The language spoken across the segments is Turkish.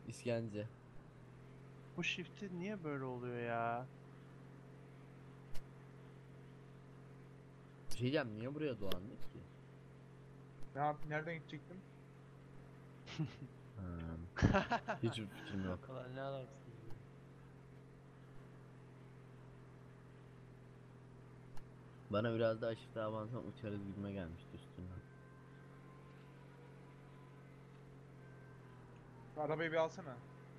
İskence. Bu shift'i niye böyle oluyor ya? Bir şey diyeceğim, niye buraya dolandık ki? Nereden gidecektim? Ha, hiçbir fikrim yok. Ulan ne adamsın ya. Bana biraz daha aşıkta avansam uçarız gibime gelmişti üstünden. Şu arabayı bir alsana.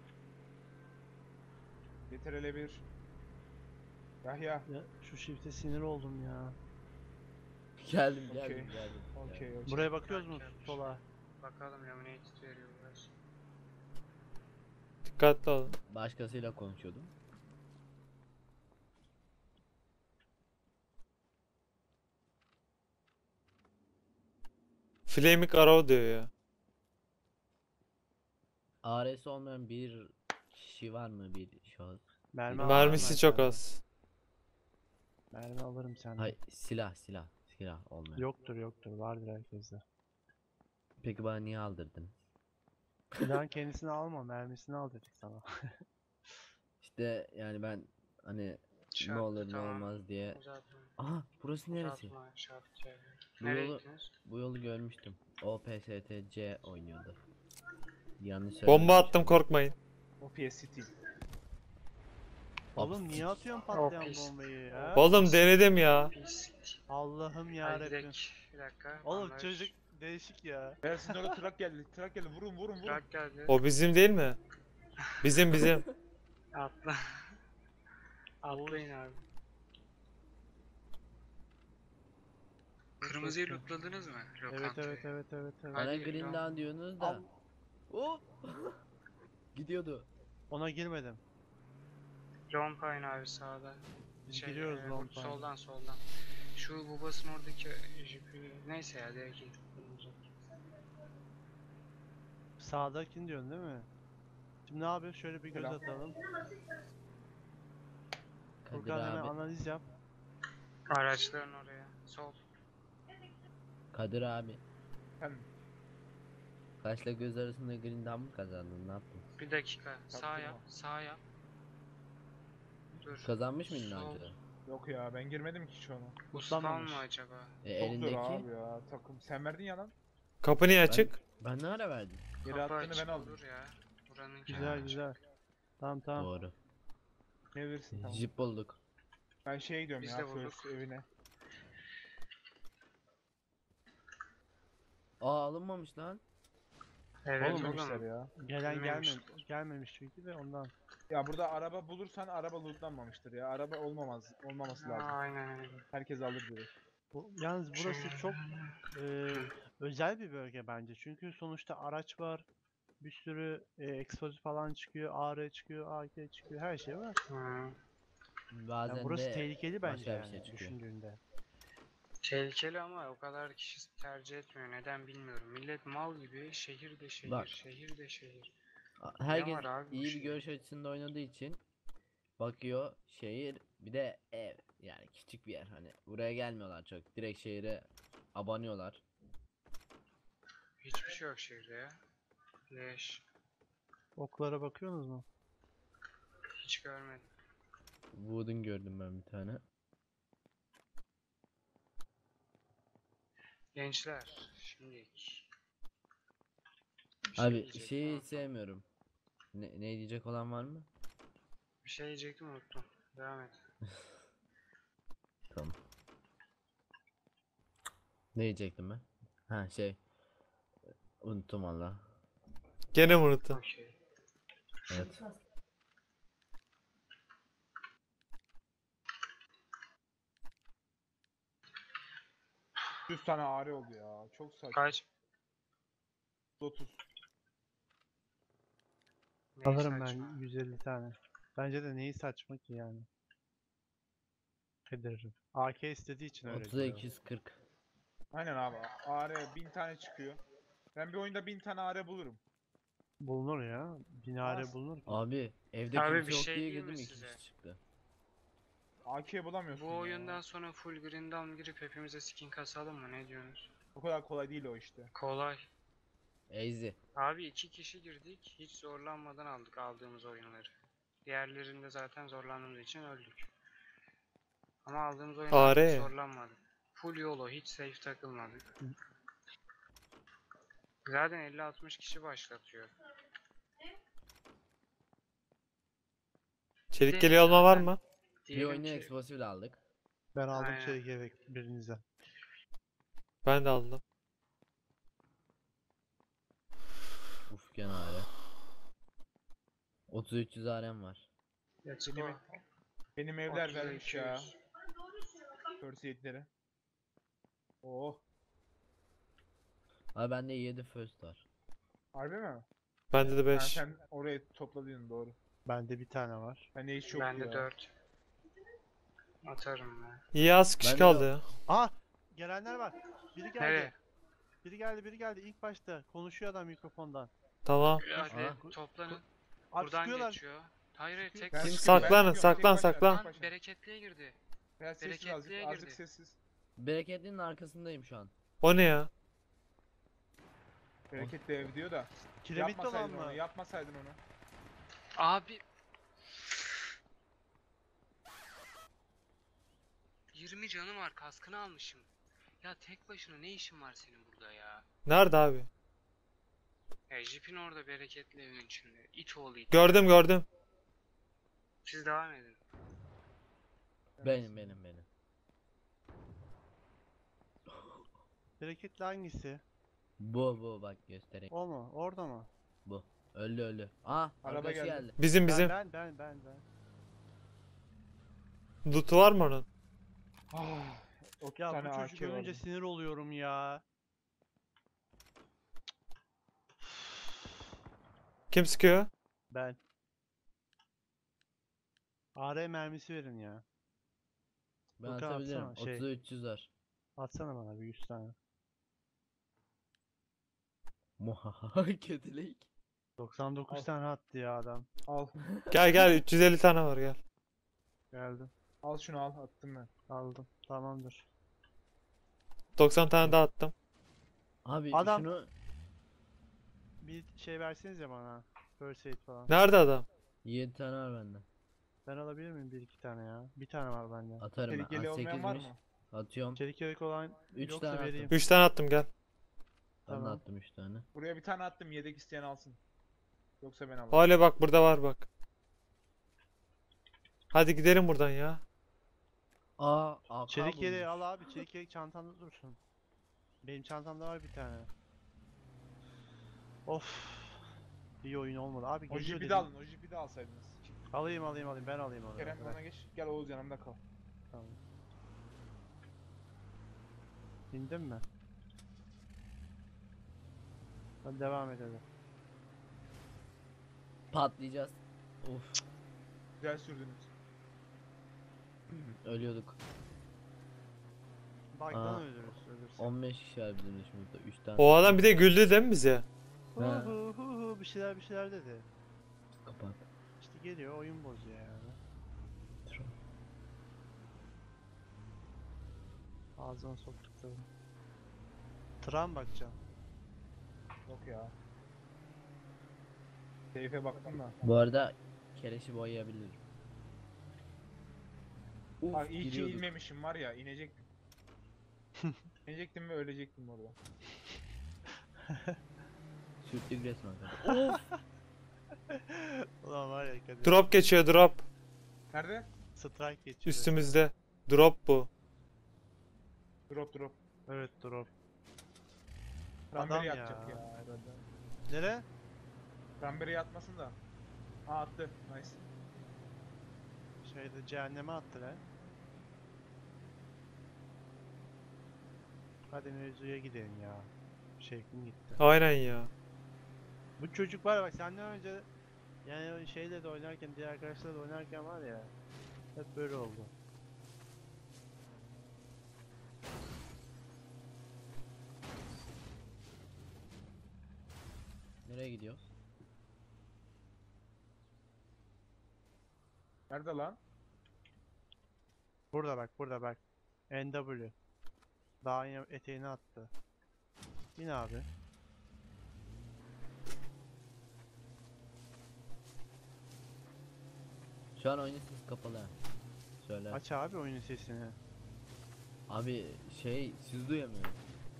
Yeter hele bir. Yahya. Ya şu shift'e sinir oldum ya. Geldim Okey. geldim geldim. Okey okey. Buraya bakıyoruz mu Gelmiş. sola? Bakalım laminate veriyorlar. Dikkatli olun. Başkasıyla konuşuyordum. Flaming Arrow diyor ya. ARS olmayan bir kişi var mı, bir şahıs? Mermi alırım Mermisi ben çok senden. az. Mermi alırım senden. Hayır, silah olmayan. Yoktur vardır herkeste. Peki bana niye aldırdın? Silahın kendisini alma, mermisini al dedik sana. İşte yani ben hani ne olur ne olmaz diye. Uzatma. Aha, burası neresi? Uzatma. Şart yani. Bu Nereye yolu- gittiniz? Bu yolu görmüştüm. OPSTC oynuyordu. Yanlış Bomba söylememişim. attım, korkmayın. OPS City. Oğlum niye atıyorsun patlayan pis. bombayı ya? Oğlum denedim ya. Pis. Allah'ım Hadi yarabbim. gidelim. Bir dakika. Oğlum bandaj. çocuk değişik ya. Ersin orada trak geldi. Trak geldi. Vurun vurun vurun. Trak geldi. O bizim değil mi? Bizim. Atla. Atlayın abi. Kırmızıyı lootladınız mı? Evet Lokantayı. evet. Bana Hadi, Green Dawn diyorsunuz Al. da. Hop. Gidiyordu. Ona girmedim. Lone Pine abi sağda. Biz giriyoruz Lone Pine'a. Soldan. Şu babasının oradaki jipi neyse ya direkt git. Sağdakini diyorsun değil mi? Şimdi ne yapıyoruz? Şöyle bir göz Selam. atalım. Kadir Furkan hemen abi. analiz yap. Araçların oraya. Sol. Kadir abi. Hem Kaşla göz arasında Green Dawn mı kazandın? Ne yaptın? Bir dakika. Sağ Taktım yap. Sağ yap. Dur. Kazanmış mıydın Sol. önce? yok ya ben girmedim ki hiç ona. Bu spam Uslanmamış. mı acaba? Çok zor Elindeki. abi ya takım. Sen verdin ya lan. Kapı niye açık? Ben ne ara verdim? Geri Kapı attığını açık ben aldım. olur ya. Buranın Güzel. Tamam. Doğru. Ne verirsin tamam. Jip bulduk. Ben şeye gidiyorum Biz ya de bulduk. First evine. Aa, alınmamış lan. Evet Olmamışlar oğlum. ya. Gelen Bilmemişler. gelmemiş çünkü de ondan. Ya burada araba bulursan araba lootlanmamıştır ya. Araba olmaması lazım. Aynen öyle. Herkes alır direkt. Yalnız burası çok özel bir bölge bence. Çünkü sonuçta araç var. Bir sürü eksplozif falan çıkıyor. AR çıkıyor, AK çıkıyor. Her şey var. Hı. Bazen Yani burası de tehlikeli bence başka bir yani şey çıkıyor. düşündüğünde. Tehlikeli ama o kadar kişi tercih etmiyor. Neden bilmiyorum. Millet mal gibi şehir de şehir, Bak. şehir de şehir. Herkes var abi bu iyi bir şehirde? görüş açısında oynadığı için bakıyor şehir, bir de ev, yani küçük bir yer, hani buraya gelmiyorlar çok, direkt şehire abanıyorlar. Hiçbir şey yok şehirde ya. Leş. Oklara bakıyorsunuz mu? Hiç görmedim. Wooden gördüm ben bir tane. Gençler, şimdi Abi diyecektim, şeyi hiç unuttum. sevmiyorum. Ne diyecek olan var mı? Bir şey diyecektim unuttum. Devam et. Tamam. Ne diyecektim ben? Ha, unuttum valla. Gene mi unuttun? Okey. Evet. Yüz tane ağrı oldu ya. Çok saçma. Kaç? 30. Neyi Alırım saçma? ben 150 tane. Bence de neyi saçma ki yani. Ederim. AK istediği için öyle 30'a diyor. 240. Aynen abi. AR 1000 tane çıkıyor. Ben bir oyunda 1000 tane AR bulurum. Bulunur ya. Binare As- bulunur ki. Abi evde Abi kimse bir yok şey diye diyeyim mi girdim, 2 size? kişi çıktı. AK bulamıyorsun Bu ya. oyundan sonra full green down girip hepimize skin kasalım mı? Ne diyorsunuz? O kadar kolay değil o işte. Kolay. Easy. Abi 2 kişi girdik. Hiç zorlanmadan aldık aldığımız oyunları. Diğerlerinde zaten zorlandığımız için öldük. Ama aldığımız oyunlarda hiç AR. zorlanmadık. Full YOLO, hiç safe takılmadık. Zaten 50-60 kişi başlatıyor. Çelik de geliyor olma var zaten mı? Bir Diyelim oyunu ki explosive aldık. Ben aldım Aynen. çelik yelek birinizden. Ben de aldım. Uf gene AR. 3300 AR'm var. let's Benim, go. benim evler 30'a vermiş ya. 200. First aid'leri. Oh. Abi bende 7 first var. Harbi mi? Bende de 5. Sen oraya topladın doğru. Bende bir tane var. Bende hiç yok Bende ya. 4. Atarım ben. İyi az kişi Ben de kaldı yok. ya. Aa! Gelenler var. Biri geldi. Nereye? Biri geldi ilk başta. Konuşuyor adam mikrofondan. Tamam. Hadi Aha. toplanın. Abi Buradan sıkıyorlar. geçiyor. Hayır hayır Sıkıyor. tek Ben Kim çıkıyorum, ben Saklanın, çıkıyorum. saklan, Tek başına, saklan. tek Lan başına. bereketliye girdi. Biraz sessiz azıcık, bereketliye azıcık girdi. sessiz. Bereketlinin arkasındayım şu an. O ne ya? Bereketli ev diyor da. Kiremitli olan Yapmasaydın mı? onu, yapmasaydın onu. Abi 20 canım var, kaskını almışım. Ya tek başına ne işin var senin burada ya? Nerede abi? Ya jipin orada, bereketli evin içinde. İt oğlu it. Gördüm gördüm. Siz devam edin. Benim. Bereketli hangisi? Bu bak göstereyim. O mu? Orada mı? Bu. Öldü. Aa Araba arkadaşı geldi. geldi. Bizim bizim. Ben. Loot'u var mı onun? Ah, o Ya tane bu çocuk AK ölünce vardı. sinir oluyorum ya. Kim sıkıyor? Ben. AR mermisi verin ya. Ben Furkan atabilirim. atsana, şey. 30'a 300 var. Atsana bana bir 100 tane. Muhaha kötülük. 99 Al. tane attı ya adam. Al. Gel gel 350 tane var gel. Geldim. Al şunu al. Attım ben. Aldım. Tamamdır. 90 tane daha attım. Abi Adam- şunu Bir şey versenize bana. First aid falan. Nerede adam? 7 tane var bende. Ben alabilir miyim bir iki tane ya? Bir tane var bende. Atarım ben. Tehlikeli Aa, olmayan var 8'miş. mı? Atıyorum. Çelik yelek olan 3 yoksa tane vereyim. attım. 3 tane attım gel. Ben de Tamam. attım 3 tane. Buraya bir tane attım. Yedek isteyen alsın. Yoksa ben alırım. Hala bak burada var bak. Hadi gidelim buradan ya. Aa AK Çelik yeleği bulmuş. al abi. Çelik yelek çantanda dursun. Benim çantamda var bir tane. Of. İyi oyun olmadı. Abi O geliyor jipi de dedim. alın. O jipi de alsaydınız. Alayım. Ben alayım onu. Kerem Bırak. bana geç. Gel Oğuz yanımda kal. Tamam. İndin mi? Hadi devam edelim. Patlayacağız. Uf Güzel sürdünüz. ölüyorduk. Bug'dan Aa, ölürüz. 15 kişi var bizim dışımızda 3 tane. O adam bir de güldü değil mi bize? Hu Ha. hu hu hu bir şeyler dedi. Kapat. İşte geliyor oyun bozuyor yani. Ağzına soktuklarım. Tram bakacağım. Yok ya. Keyfe baktım da. Bu arada keleşi boyayabilirim. Uf Bak iyi ki giriyorduk. inmemişim var ya. İnecektim. İnecektim ve ölecektim orada. Sürttük resmen. kanka. Ulan var ya Kadir. Drop geçiyor drop. Nerede? Strike geçiyor. Üstümüzde. Drop bu. Drop. Evet drop. Ramberi Adam ya. yatacak ya herhalde. Nere? Ramberi yatmasın da. Aa attı. Nice. Şeyde cehenneme attı lan. Hadi mevzuya gidelim ya. Şevkim gitti. Aynen ya. Bu çocuk var ya bak senden önce yani şeyle de oynarken diğer arkadaşlarla da oynarken var ya hep böyle oldu. Nereye gidiyor? Nerede lan? Burada bak. NW. Dağın eteğine attı. İn abi. Şu an oyunun sesi kapalı. Ha. Söyle. Aç abi oyunun sesini. Abi şey siz duyamıyorum.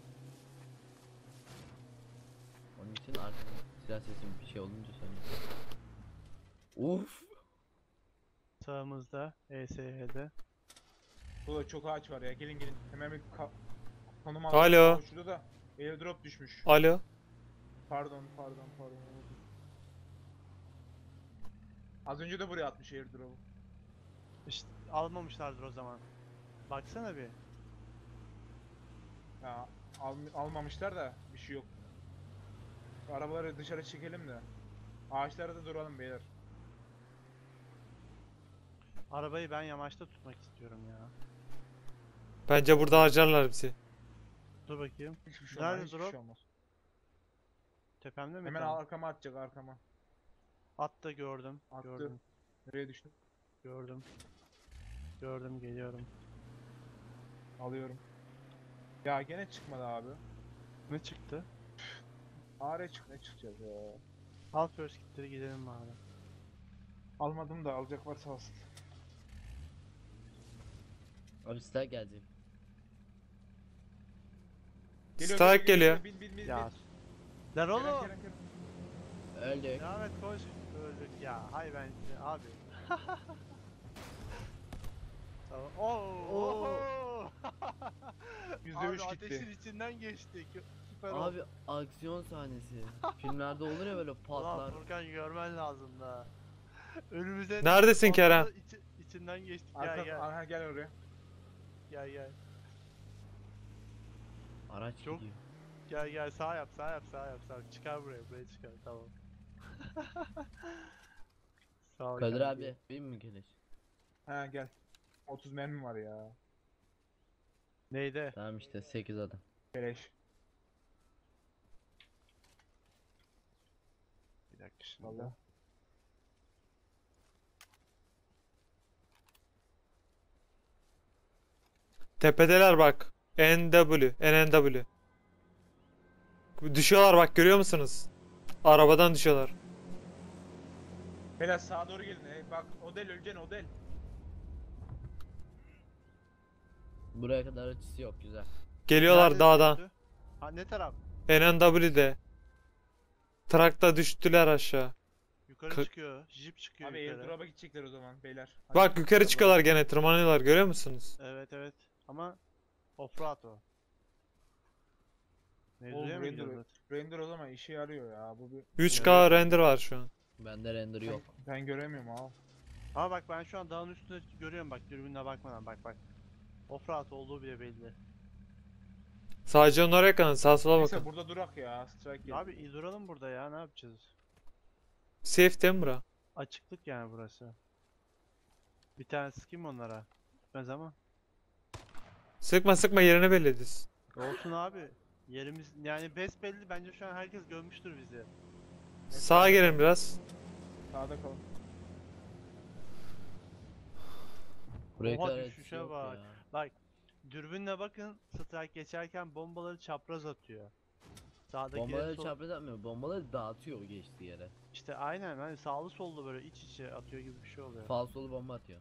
Onun için artık silah sesim bir şey olunca söyle. Uf. Sağımızda ESH'de. Burada çok ağaç var ya. Gelin gelin. Hemen bir konum Alo. alalım. Aa, şurada da airdrop düşmüş. Alo. Pardon. Az önce de buraya atmış airdrop'u. İşte almamışlardır o zaman. Baksana bir. Ya almamışlar da bir şey yok. Şu arabaları dışarı çekelim de. Ağaçlara da duralım beyler. Arabayı ben yamaçta tutmak istiyorum ya. Bence burada harcarlar bizi. Dur bakayım. Hiçbir şey olmaz. Nerede Hiçbir drop? şey olmaz. Tepemde mi? Hemen Tamam. arkama atacak arkama. At da gördüm. Attı. Gördüm. Nereye düştü? Gördüm. Gördüm geliyorum. Alıyorum. Ya gene çıkmadı abi. Ne çıktı? AR çık ne çıkacak ya. Al first kitleri gidelim bari. Almadım da alacak varsa alsın. Abi silah gelecek. Strike geliyor. Bin. Ya. Lan Kerem, oğlum. Kerem. Öldük. Devam et koş. Öldük ya. Hay ben size abi. Tamam. Oo. %3 Abi gitti. ateşin içinden geçtik. Süper oldu. Abi aksiyon sahnesi. Filmlerde olur ya böyle Ulan patlar. Furkan görmen lazım da. Önümüze Neredesin patladı, Kerem? içinden geçtik. Gel Arka, gel. Aha, gel oraya. Gel. Araç Çok- gidiyor. Gel sağ yap. Çıkar buraya çıkar tamam. Sağ ol Kadir kanki. abi benim mi keleş? Ha gel. 30 mermi var ya. Neydi? Tamam işte 8 adam. Beleş. Bir dakika şimdi. Vallahi. Tepedeler bak. NNW. Düşüyorlar bak, görüyor musunuz? Arabadan düşüyorlar. Beyler sağa doğru gelin. Bak Odel öleceksin Odel. Buraya kadar açısı yok güzel. Geliyorlar Nerede dağdan. düştü? Ha ne taraf? NNW'de. Trakta düştüler aşağı. Yukarı Kı- çıkıyor. Jip çıkıyor Abi yukarı. airdrop'a gidecekler o zaman beyler. Hadi. Bak yukarı çıkıyorlar, gene tırmanıyorlar, görüyor musunuz? Evet. Ama offroad o. Oğlum, Mevzuya mı render- gidiyoruz? Render o zaman işe yarıyor ya. Bu bir 3K render var şu an. Bende render yok. ben göremiyorum abi. Ama bak ben şu an dağın üstünde görüyorum bak dürbünle bakmadan bak. Offroad olduğu bile belli. Sadece onlara yakın, sağa sola Neyse bakın. burada durak ya. Strike geldi. Abi duralım burada ya ne yapacağız? Safe değil mi bura? Açıklık yani burası. Bir tane sıkayım onlara. Gitmez ama. Sıkma yerini belli ediz. Olsun abi. Yerimiz yani besbelli bence şu an herkes görmüştür bizi. Sağa gelin biraz. Sağda kalın. Buraya Oha, kadar açısı düşüşe yok bak. ya. Bak dürbünle bakın strike geçerken bombaları çapraz atıyor. Sağdakileri Bombaları sol... çapraz atmıyor. Bombaları dağıtıyor geçtiği yere. İşte aynen hani sağlı sollu böyle iç içe atıyor gibi bir şey oluyor. Falsolu bomba atıyor.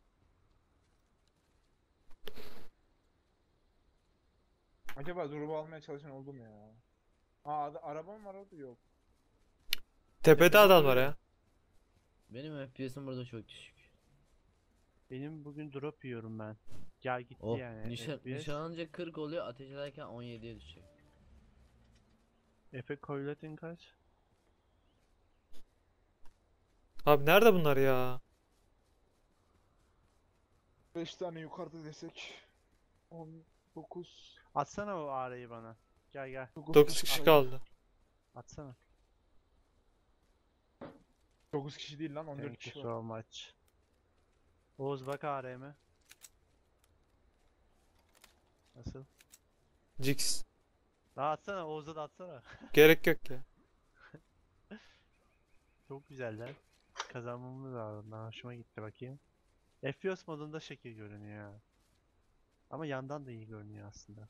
Acaba drop'u almaya çalışan oldu mu ya? Aa araba mı var orada? Yok. Tepede adam var ya. Benim FPS'im burada çok düşük. Benim bugün drop yiyorum ben. Gel gitti Oh yani. FPS. nişan alınca 40 oluyor, ateş ederken 17'ye düşecek. Efe Koylat'ın kaç? Abi nerede bunlar ya? 5 tane yukarıda desek. 19. Atsana o AR'yi bana. Gel. 9 kişi kaldı. Atsana. 9 kişi değil lan 14 Thank kişi you var. so much. Oğuz bak AR'me. Nasıl? Jix. Daha atsana Oğuz'a da atsana. Gerek yok ya. Çok güzeller. Kazanmamız lazım. Ben hoşuma gitti bakayım. FPS modunda şekil görünüyor ya. Ama yandan da iyi görünüyor aslında.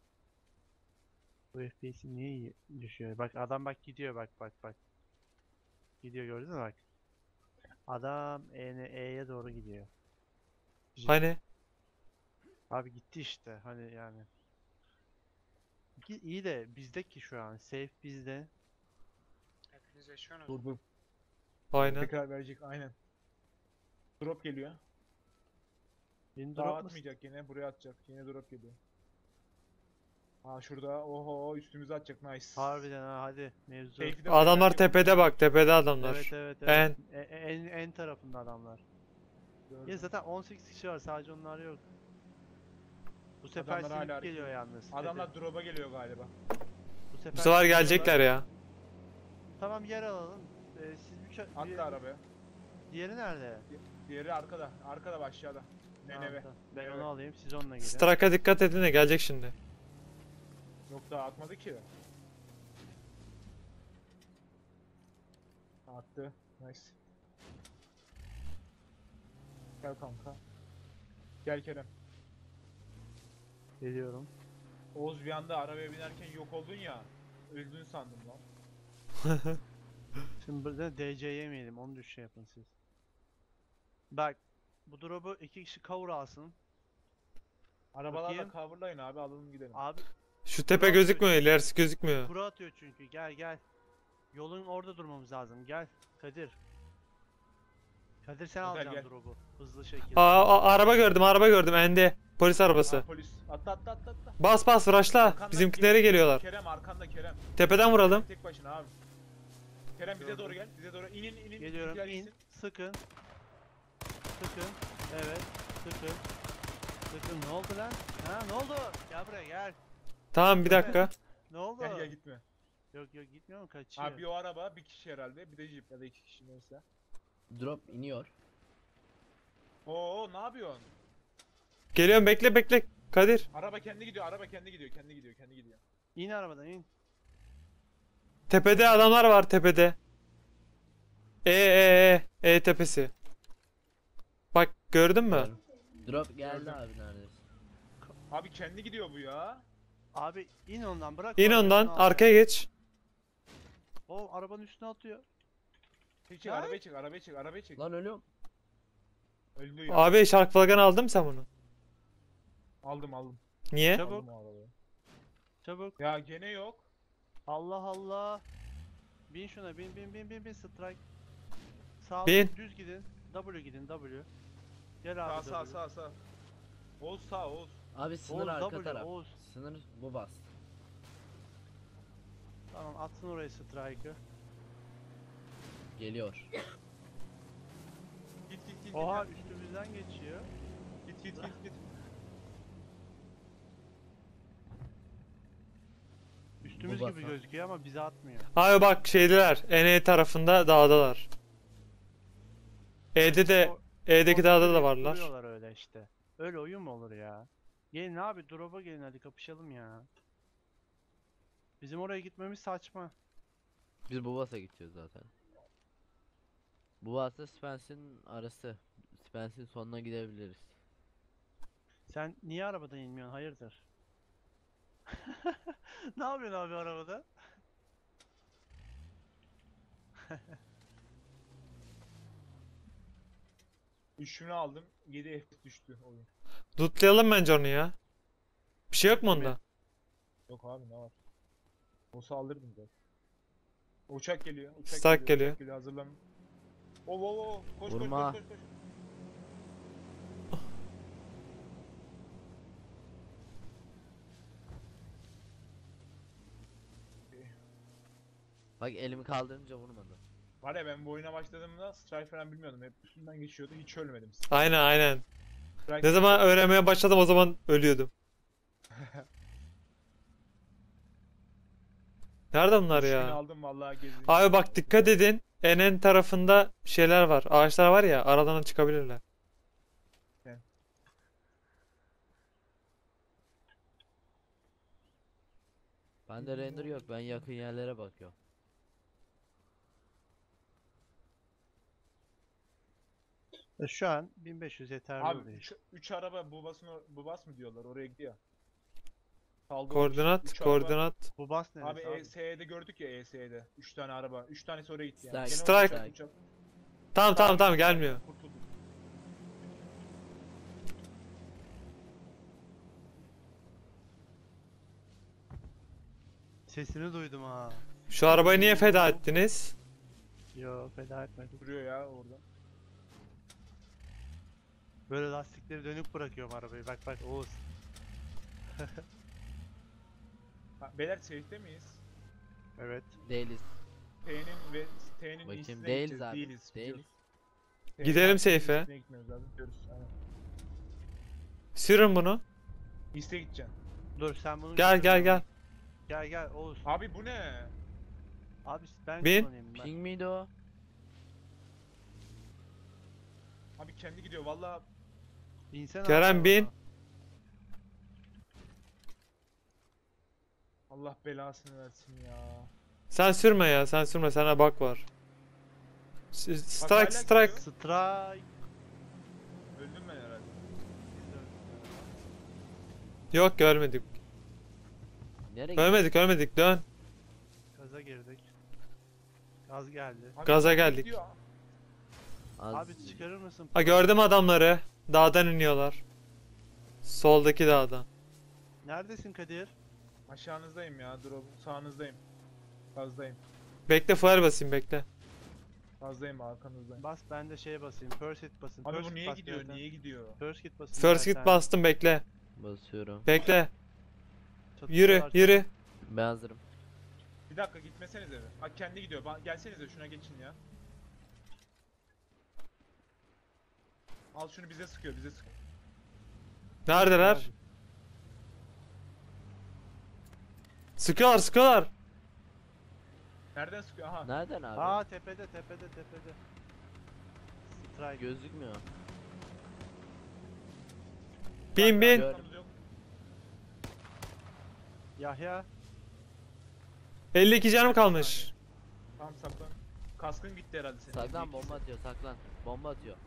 Bu FPS'i niye iyi düşüyor? Bak adam bak gidiyor bak. Gidiyor gördün mü bak. Adam E'ye doğru gidiyor. Hani? Abi gitti işte hani yani. İyi de bizde ki şu an. Safe bizde. Hepiniz yaşıyorsunuz. Dur. Aynen. Tekrar verecek aynen. Drop geliyor. Yeni Daha drop mu? atmayacak yine. Buraya atacak. Yine drop geliyor. Aa şurada. Oho üstümüze atacak. Nice. Harbiden ha hadi mevzu. Safe'i de Adamlar buraya tepede bak, tepede adamlar. Evet evet En. evet. En tarafında adamlar. gördüm. Ya zaten 18 kişi var, sadece onlar yok. Bu sefer Adamlar hala silip hareket geliyor ediyor. yalnız. Adamlar drop'a geliyor galiba. Bu Bu sefer silip gelecekler geliyorlar. ya. Tamam, yer alalım. Siz Atla arabaya. Diğeri nerede? Diğeri arkada. Arkada bak aşağıda. Tamam, Neneve. tamam. Ben Neneve. onu alayım, siz onunla gidin. Strike'a dikkat edin de gelecek şimdi. Yok daha atmadı ki. Attı. Nice. Gel kanka. Gel Kerem. Geliyorum. Oğuz bir anda arabaya binerken yok oldun ya. Öldün sandım lan. Şimdi burada DC yemeyelim, onu düş şey yapın siz. Bak, bu drop'u 2 kişi cover alsın. Arabalarla Bakayım. coverlayın abi alalım gidelim. Abi Şu tepe gözükmüyor, ilerisi gözükmüyor. kuru atıyor çünkü, gel gel. Yolun orada durmamız lazım, gel Kadir. Kadir sen Kadir, alacaksın gel. drop'u hızlı şekilde. Araba gördüm ende. Polis arabası. Aa, polis. Atla atla atla atla. Bas bas rushla. Arkandan Bizimkilere geliyorlar. Kerem arkanda Kerem. Tepeden vuralım. Tek başına abi. Kerem bize Gördüm. doğru gel. Bize doğru inin. Geliyorum, bizimkiler in, insin. sıkın. Sıkın, evet, sıkın. Sıkın, ne oldu lan? Ha, ne oldu? Gel buraya gel. Tamam bir dakika. Ne oldu? Gel gitme. Yok yok, gitmiyor mu, kaçıyor. Abi o araba bir kişi herhalde. Bir de jeep ya da 2 kişi neyse. Drop iniyor. Oo ne yapıyorsun? Geliyorum, bekle Kadir. Araba kendi gidiyor. Kendi gidiyor. İn arabadan, in. Tepede adamlar var tepede. Tepesi. Bak gördün mü? Gördüm. Drop geldi Gördüm. abi neredeyse. Abi kendi gidiyor bu ya. Abi in ondan, bırak. İn o ondan, arabanın arkaya geç. O arabanın üstüne atıyor. Çek Lan. arabayı çek. Lan ölüyorum. Öldü ya. Abi şark flaganı aldın mı sen bunu? Aldım. Niye? Çabuk. Aldım o arabayı. Çabuk. Ya gene yok. Allah Allah. Bin şuna, bin strike. Sağ Bin. düz gidin. W gidin, W. Gel abi Sağ W. sağ. Oğuz sağ Oğuz. Abi sınır Oğuz, arka W, taraf. Oğuz. Sınır bu bas. Tamam, atsın oraya strike'ı. Geliyor. Git. Oha, üstümüzden geçiyor. Git. Üstümüz Bu gibi basa. gözüküyor ama bize atmıyor. Abi bak şeydeler. NE tarafında dağdalar. E'deki dağda da varlar. Duruyorlar öyle işte. Öyle oyun mu olur ya? Gelin abi, drop'a gelin, hadi kapışalım ya. Bizim oraya gitmemiz saçma. Biz bu basa gideceğiz zaten. Bu basa Spence'in arası. Spence'in sonuna gidebiliriz. Sen niye arabadan inmiyorsun? Hayırdır? Ne yapıyorsun abi arabada? Üçünü aldım. 7 FPS düştü oyun. Lootlayalım bence onu ya. Bir şey yok mu onda? Yok abi ne var? Olsa alırdım zaten. Uçak geliyor. Strike geliyor. Uçak geliyor hazırlan. Oo. Koş. Vurma. Bak elimi kaldırınca vurmadı. Var ya ben bu oyuna başladığımda strike falan bilmiyordum. Hep üstümden geçiyordu. Hiç ölmedim. Aynen. Strike Ne zaman öğrenmeye başladım o zaman ölüyordum. Nerede bunlar Üçünü ya? aldım vallahi gezdim. Abi bak dikkat edin. En tarafında şeyler var. Ağaçlar var ya, aradan çıkabilirler. Bende render yok. Ben yakın yerlere bakıyorum. Şu an 1500 yeterli Abi oluyor. 3 araba bu bas mı diyorlar oraya gidiyor. Kaldı Koordinat. Bu bas Abi neresi abi? ESE'de gördük ya ESE'de. 3 tane araba. 3 tanesi oraya gitti yani. Strike. Gene Strike. uçak. Tamam gelmiyor. Kurtulduk. Sesini duydum ha. Şu arabayı niye feda ettiniz? Yo, feda etmedim. Duruyor ya orada. Böyle lastikleri dönük bırakıyorum arabayı. Bak bak Oğuz. Ha, beyler safe'te miyiz? Evet. Değiliz. T'nin ve T'nin Bakayım, iyisine değiliz gideceğiz. abi, Değiliz. değiliz. biliyoruz. T'nin Gidelim iyisine safe'e. gitmemiz lazım. Diyoruz. Aynen. Sürün bunu. İste gideceksin. Dur sen bunu Gel götür. gel. Gel gel Oğuz. Abi bu ne? Abi ben Bin. kullanayım ben. Ping miydi o? Abi kendi gidiyor valla. Binsene Kerem, abi bin. ona. Allah belasını versin ya. Sen sürme ya, sen sürme, sana bak var. Strike hala strike. gidiyor. Strike. Öldüm ben herhalde. Yok görmedik. Nereye gidiyor? Ölmedik dön. Gaza girdik. Gaz geldi. Abi Gaza kendi geldik. gidiyor. Az- Abi çıkarır mısın? Ha gördüm adamları. Dağdan iniyorlar. Soldaki dağdan. Neredesin Kadir? Aşağınızdayım ya. Dur sağınızdayım. Gazdayım. Bekle fuel basayım bekle. Gazdayım arkanızdayım. Bas ben de şeye basayım. First hit basın. Abi First bu hit niye bas gidiyor? zaten. Niye gidiyor? First hit basın. First zaten. hit bastım bekle. Basıyorum. Bekle. Çatışıyorlar. Yürü. Ben hazırım. Bir dakika gitmesenize be. Bak kendi gidiyor. Gelsenize şuna geçin ya. Al şunu bize sıkıyor, bize sıkıyor. Neredeler? Sıkıyorlar. Nereden sıkıyor? Aha. Nereden abi? Aa tepede. Strike. Gözükmüyor. Bin. Gör- Arkamız yok. Yahya. 52 canım kalmış. Tamam saklan. Kaskın gitti herhalde senin. Saklan, Bir bomba ikisi. atıyor, saklan. Bomba atıyor.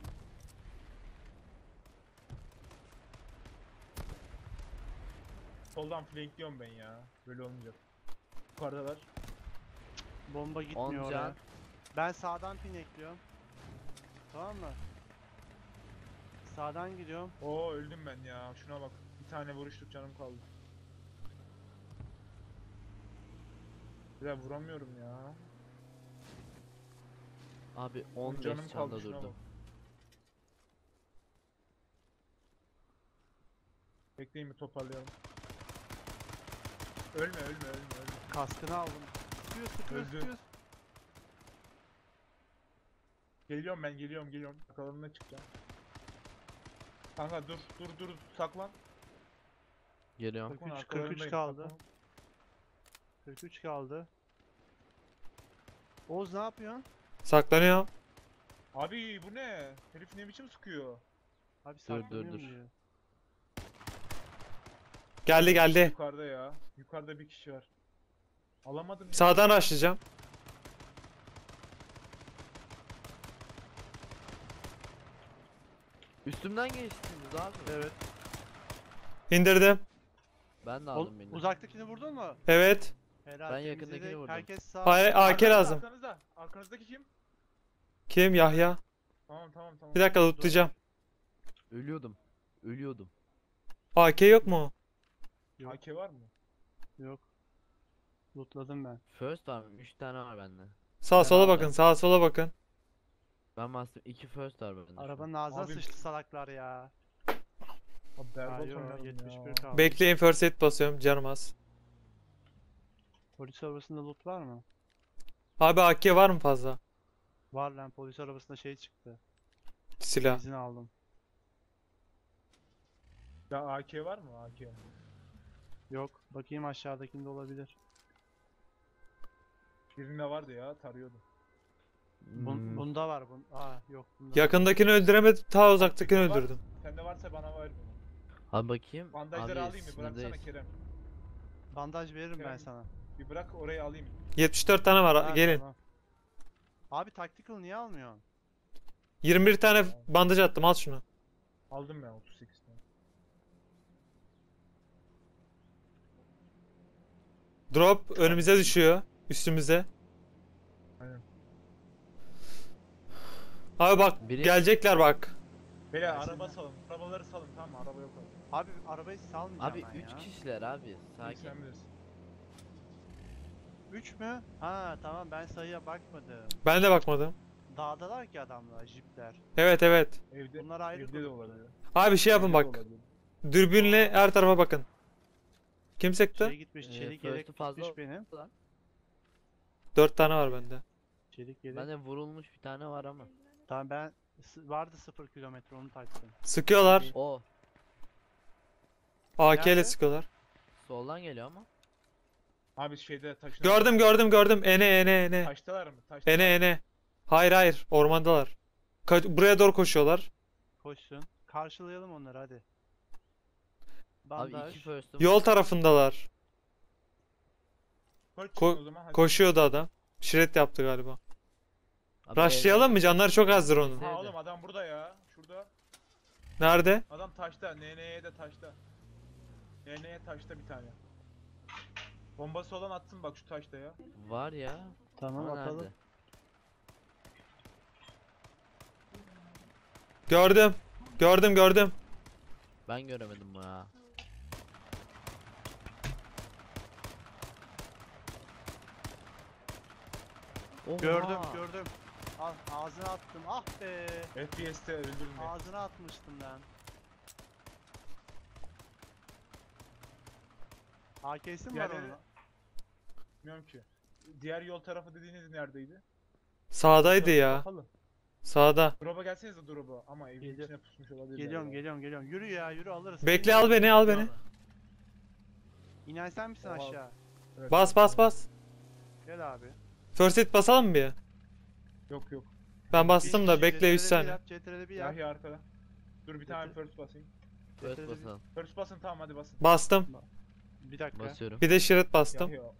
Soldan flankliyorum ben ya. Böyle olmayacak. Yukarıdalar. Bomba gitmiyor 10 oraya. can. Ben sağdan pin ekliyorum. Tamam mı? Sağdan gidiyorum. Oo öldüm ben ya. Şuna bak. Bir tane vuruşluk canım kaldı. Bir daha vuramıyorum ya. Abi 15 Canım canda kaldı şuna durdum. bak. Bekleyin bir toparlayalım. Ölme. Kaskını aldım. Sıkıyoruz. Öldü. Geliyorum ben geliyorum. Arkalarına çıkacağım. Kanka dur saklan. Geliyorum. Saklan, 43 arkalarındayım, kaldı. saklan. 43 kaldı. Oğuz ne yapıyorsun? Saklanıyor. Abi bu ne? Herif ne biçim sıkıyor? Abi Dur, saklanıyorum dur. diyor. Geldi. Yukarıda ya. Yukarıda bir kişi var. Alamadım ya. Sağdan başlayacağım. Üstümden geçtiniz abi. Evet. İndirdim. Ben de aldım beni. Uzaktakini vurdun mu? Evet. Helal. Ben temizledik. yakındakini vurdum. Herkes sağ. Hayır AK lazım. Arkanızda. Arkanızdaki kim? Kim? Yahya. Tamam. Bir dakika lootlayacağım. Ölüyordum. AK yok mu? Yok. AK var mı? Yok. Lootladım ben. First var mı? 3 tane var bende. Sağa Ben sola aldım. bakın. Sağa sola bakın. Ben bastım. 2 first var bende. şu an. Arabanın ağzına Abi- sıçtı salaklar ya. Abi berbat Yo, oynadım 71 ya. kaldı. Bekleyin first aid basıyorum. Canım az. Polis arabasında loot var mı? Abi AK var mı fazla? Var lan, polis arabasında şey çıktı. Silah. İzin aldım. Ya AK var mı? AK. Yok. Bakayım aşağıdakinde olabilir. Birinde vardı ya tarıyordum. Bunda var. Yok. Bunda. Yakındakini öldüremedim. Ta uzaktakini Var. öldürdüm. Sende varsa bana ver bunu. Abi bakayım. Bandajları Abi alayım mı? Bıraksana sınırdayız. Kerem. Bandaj veririm ben Kerem. sana. Bir bırak orayı alayım. 74 tane var. Ha, Gelin. tamam. Abi tactical niye almıyorsun? 21 tane bandaj attım. Al şunu. Aldım ben 38 tane. Drop önümüze düşüyor. Üstümüze. Aynen. Abi bak Biri- gelecekler bak. Beyler araba salın. Arabaları salın, tamam mı? Araba yok abi. Abi arabayı salmayacağım Abi ben 3 ya. kişiler abi. İyi, Sakin. sen bilirsin. 3 mü? Ha tamam, ben sayıya bakmadım. Ben de bakmadım. Dağdalar ki adamlar, jipler. Evet evet. Evde, Bunlar ayrı evde de gruptu. olabilir. Abi şey yapın Evde de bak. olabilir. Dürbünle her tarafa bakın. Kim sıktı? Şey gitmiş, çelik first'ü yelek fazla gitmiş benim. 4 tane var bende. Çelik yelek. Bende vurulmuş bir tane var ama. Tamam ben vardı 0 kilometre, onu taktım. Sıkıyorlar. O AK ile Nerede? sıkıyorlar. soldan geliyor ama. Abi şeyde taşın. Gördüm. Ene. Taştalar mı? Taştalar. Ene. Hayır ormandalar. Buraya doğru koşuyorlar. Koşsun. Karşılayalım onları hadi. Abi Bandaj. 2 first'üm. Yol tarafındalar. Koş Ko- o zaman hadi. Koşuyordu adam. Şiret yaptı galiba. Abi Rushlayalım mı? Canları çok azdır onun. Ha Evde. oğlum adam burada ya. Şurada. Nerede? Adam taşta. NN'ye de taşta. NN'ye taşta bir tane. Bombası olan atsın bak şu taşta ya. Var ya. Tamam Ama atalım. nerede? Gördüm. Ben göremedim ya. Oha. Gördüm. Al, ağzına attım. Ah be. FPS'te öldürme. Ağzına atmıştım ben. AK'si mi var Diğerleri- onun? Bilmiyorum ki. Diğer yol tarafı dediğiniz neredeydi? Sağdaydı ya. Kapalı. Sağda. Drop'a gelsenize drop'a ama evin Geliyor. içine pusmuş olabilir. Geliyorum. Yürü ya, yürü alırız. Bekle al beni. İner sen misin Oha. aşağı? Evet. Bas. Gel abi. First hit basalım mı bir? Yok. Ben bastım da Bir bekle 100 CTRL saniye. yap, CTRL bir yap. Yahya arkada. Dur bir tane Getir. first basayım. Evet Getir- basalım. First basın, tamam hadi basın. Bastım. Bir dakika. Basıyorum. Bir de şiret bastım. Yahya.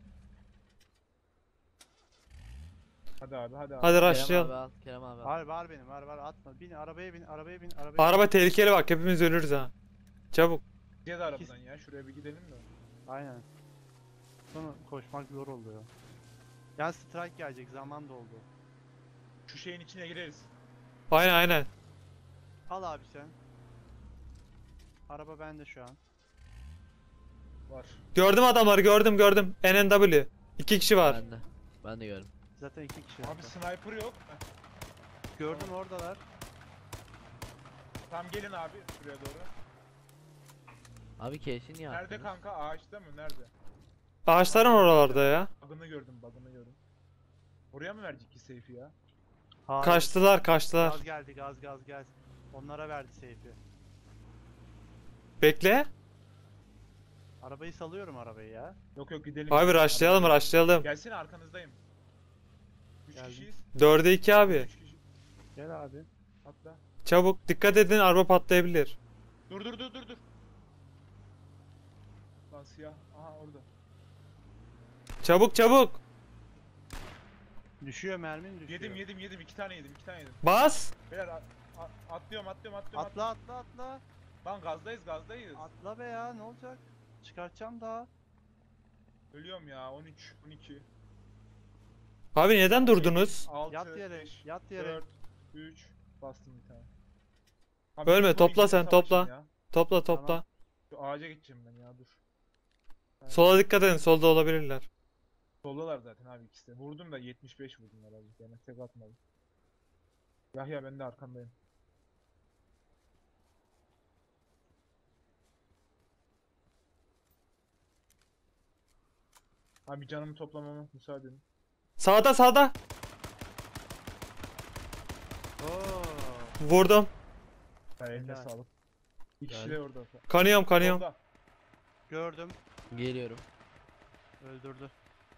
Hadi abi. Hadi Kerem abi rushlayalım. al. Kerem abi al. Var benim, var atma. Bin arabaya bin. Araba tehlikeli bak hepimiz ölürüz ha. Çabuk. Gel arabadan ya. Şuraya bir gidelim de. Aynen. Sonra koşmak zor oluyor. Ya strike gelecek, zaman doldu. Şu şeyin içine gireriz. Aynen. Al abi sen. Araba bende şu an. Var. Gördüm adamları gördüm. NNW. 2 kişi var. Ben de gördüm. Zaten 2 kişi. Abi sniper yok. Gördüm oradalar. Tamam gelin abi şuraya doğru. Abi keşin ya. Nerede kanka? Ağaçta mı? Nerede? Ağaçların oralarda ya. Bug'ını gördüm. Oraya mı verecek ki safe'i ya? Hayır. Kaçtılar. Gaz geldi, gaz. Onlara verdi safe'i. Bekle. Arabayı salıyorum ya. Yok gidelim. Abi rushlayalım. Gelsene arkanızdayım. 3 Geldim. kişiyiz. 4'e 2 abi. 3 kişi. Gel abi. Atla. Çabuk dikkat edin araba patlayabilir. Dur. Lan siyah. Aha orada. Çabuk. Düşüyor, mermin düşüyor. Yedim. 2 tane yedim. Bas. Beyler atlıyorum. Atla. Lan gazdayız. Atla be ya, ne olacak? Çıkartacağım daha. Ölüyorum ya. 13, 12. Abi neden durdunuz? 6, Yat yere, 5, yat yere. 4, 3. Bastım bir tane. Abi Ölme, bir topla point sen, savaşın topla. ya. Topla. Tamam. Şu ağaca geçeceğim ben ya dur. Sola dikkat edin solda olabilirler. Soldalar zaten abi ikisi de. Vurdum da 75 vurdum herhalde. Yani tek atmadım. Yahya ben de arkandayım. Abi canımı toplamama müsaade edin. Sağda. Oo. Vurdum. Eline Helal. sağlık. İki kişi Yani. de orada. Kanıyorum. Solda. Gördüm. Geliyorum. Öldürdü.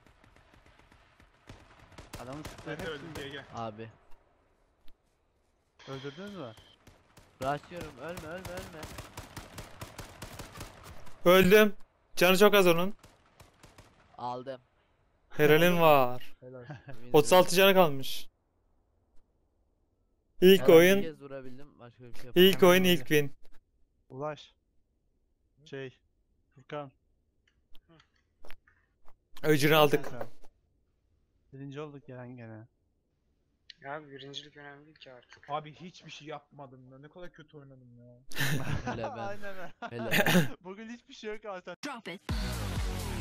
Adamın sıktığı Ben de öldüm hepsini gel. Abi. öldürdünüz mü? Rushlıyorum. Ölme. Öldüm. Canı çok az onun. Aldım. Helalim var. Helal. 36 canı kalmış. İlk Bir oyun. kez vurabildim. Başka bir şey yapamadım. İlk oyun ilk win. Ulaş. Furkan. Öcünü aldık. Sen. Birinci olduk gene. Ya birincilik önemli değil ki artık. Abi hiçbir şey yapmadım ya. Ne kadar kötü oynadım ya. Hele ben. Aynen. Hele ben. Bugün hiçbir şey yok aslında. Drop it.